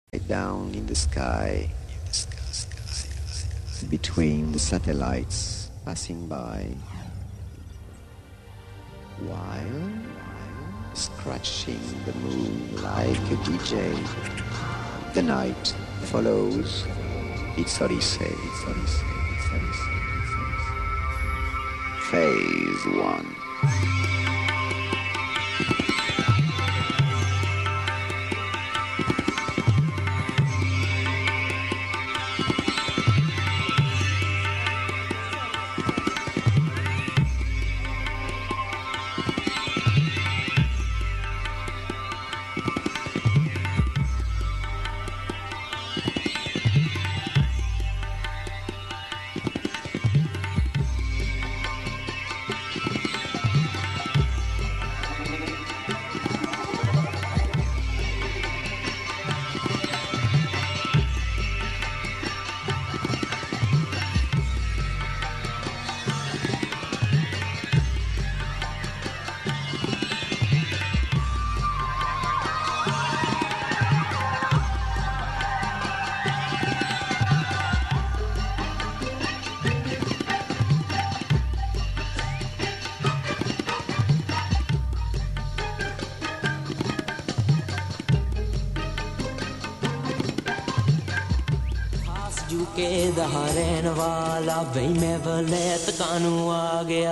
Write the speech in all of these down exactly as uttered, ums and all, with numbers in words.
down in the sky, between the satellites passing by, while scratching the moon like a D J. The night follows its odyssey, its odyssey, its odyssey. Phase one. के दहारेन वाला भाई मैं वलैत कानू आ गया,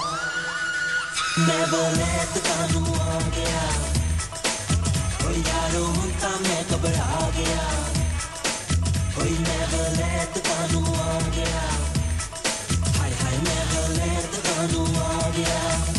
मैं वलैत कानू आ गया। ओ यारो मुंता मैं घबरा गया, ओ मैं वलैत कानू आ गया। हाय हाय मैं वलैत कानू आ गया।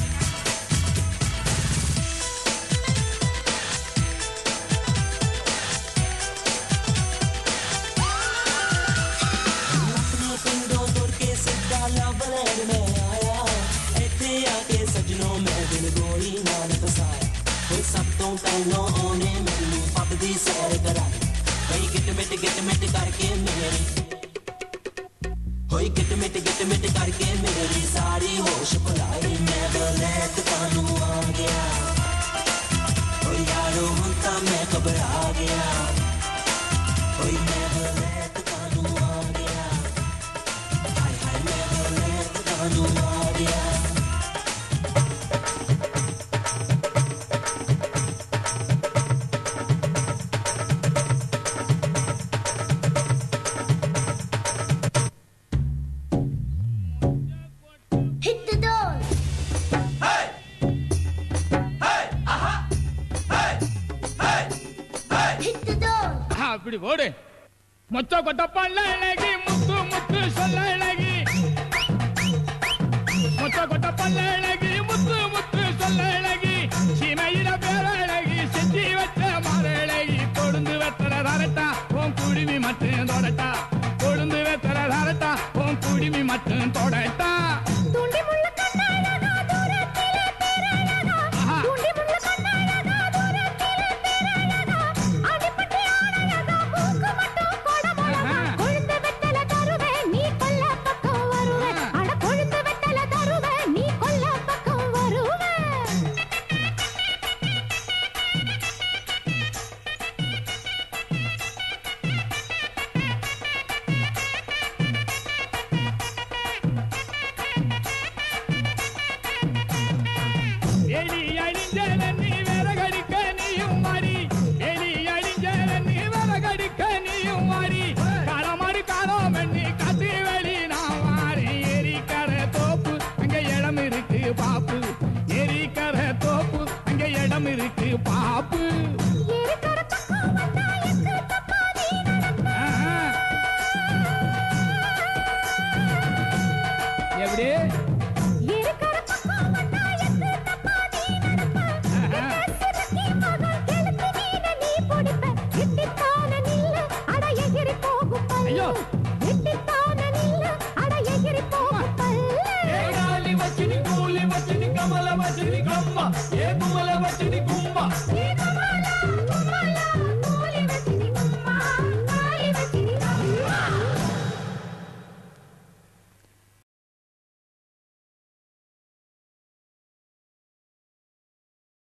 ਪਹਿਲੋਂ ਉਹਨੇ ਮੈਨੂੰ ਪੱਬ ਦੀ ਸੈਰ ਕਰਾਈ, ਬਈ ਗਿੱਟ ਮਿੱਟ ਗਿੱਟ ਮਿੱਟ ਕਰਕੇ ਮੇਰੀ ਹੋਈ ਗਿੱਟ ਮਿੱਟ ਗਿੱਟ ਮਿੱਟ ਕਰਕੇ ਮੇਰੀ ਸਾਰੀ ਹੋਸ਼ ਭੁਲਾਈ। ਮੈਂ ਵਲੈਤ ਕਾਨੂੰ ਆ ਗਿਆ, ਓ ਯਾਰੋ ਹੁਣ ਤਾਂ ਮੈਂ ਘਬਰਾ ਗਿਆ, ਓਏ ਮੈਂ ਵਲੈਤ ਕਾਨੂੰ ਆ ਗਿਆ। ਹਾਏ ਹਾਏ ਮੈਂ ਵਲੈਤ ਕਾਨੂੰ ਆ ਗਿਆ। இப்படி போடு. மொச்ச கொட்ட பல்ல இழகி முத்து முத்து சொல்ல இழகி, மொச்ச கொட்ட பல்ல இழகி முத்து முத்து சொல்ல இழகி.